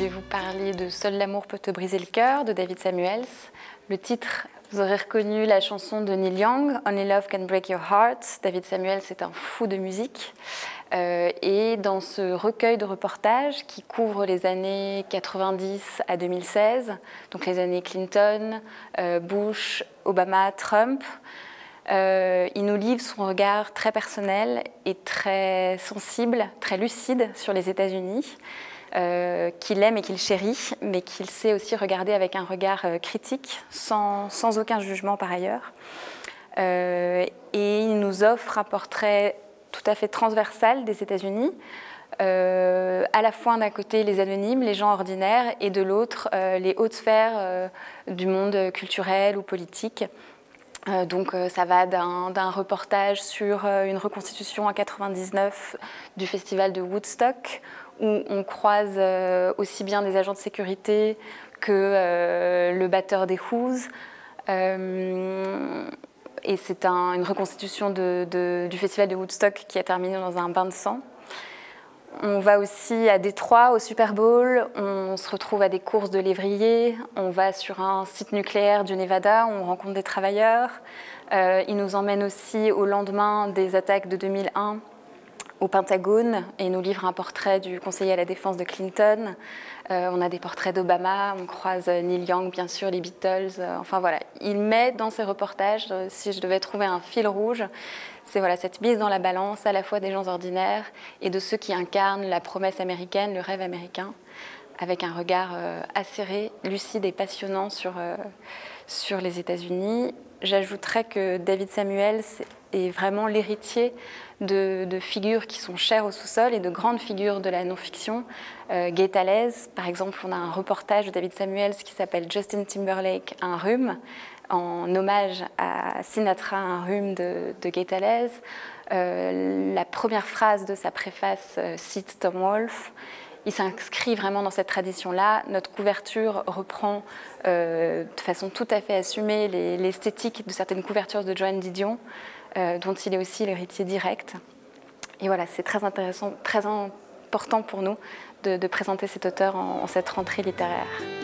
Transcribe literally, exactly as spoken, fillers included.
vais vous parler de Seul l'amour peut te briser le cœur de David Samuels. Le titre, vous aurez reconnu la chanson de Neil Young, Only Love Can Break Your Heart. David Samuels est un fou de musique. Euh, et dans ce recueil de reportages qui couvre les années quatre-vingt-dix à deux mille seize, donc les années Clinton, euh, Bush, Obama, Trump, euh, il nous livre son regard très personnel et très sensible, très lucide sur les États-Unis. Euh, qu'il aime et qu'il chérit, mais qu'il sait aussi regarder avec un regard euh, critique, sans, sans aucun jugement par ailleurs. Euh, et il nous offre un portrait tout à fait transversal des États-Unis, euh, à la fois d'un côté les anonymes, les gens ordinaires, et de l'autre euh, les hautes sphères euh, du monde culturel ou politique. Euh, donc euh, ça va d'un, d'un reportage sur euh, une reconstitution en quatre-vingt-dix-neuf du festival de Woodstock, où on croise euh, aussi bien des agents de sécurité que euh, le batteur des Who's. Euh, et c'est un, une reconstitution de, de, du festival de Woodstock qui a terminé dans un bain de sang. On va aussi à Détroit, au Super Bowl, on se retrouve à des courses de lévriers, on va sur un site nucléaire du Nevada, on rencontre des travailleurs. Euh, il nous emmène aussi au lendemain des attaques de deux mille un au Pentagone et nous livre un portrait du conseiller à la défense de Clinton. Euh, on a des portraits d'Obama, on croise Neil Young, bien sûr, les Beatles. Euh, enfin voilà, il met dans ses reportages, euh, si je devais trouver un fil rouge, c'est voilà, cette mise dans la balance à la fois des gens ordinaires et de ceux qui incarnent la promesse américaine, le rêve américain, avec un regard euh, acéré, lucide et passionnant sur, euh, sur les États-Unis. J'ajouterais que David Samuels est vraiment l'héritier de, de figures qui sont chères au sous-sol et de grandes figures de la non-fiction. Euh, Gay Talese, par exemple, on a un reportage de David Samuels qui s'appelle Justin Timberlake, un rhume, en hommage à Sinatra, un rhume de, de Gay Talese. Euh, la première phrase de sa préface euh, cite Tom Wolfe. Il s'inscrit vraiment dans cette tradition-là. Notre couverture reprend euh, de façon tout à fait assumée les, l'esthétique de certaines couvertures de Joan Didion, euh, dont il est aussi l'héritier direct. Et voilà, c'est très intéressant, très important pour nous de, de présenter cet auteur en, en cette rentrée littéraire.